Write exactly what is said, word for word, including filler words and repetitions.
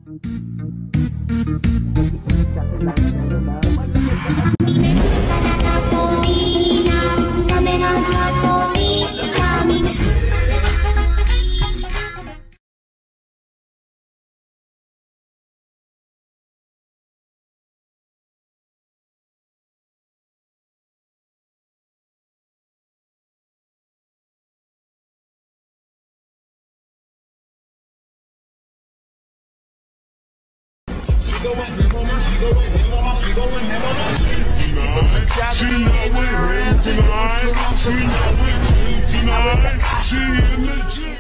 She going ham on my, she going ham on my, she going ham on my shit. She not with him tonight. She not with him tonight. She in the gym.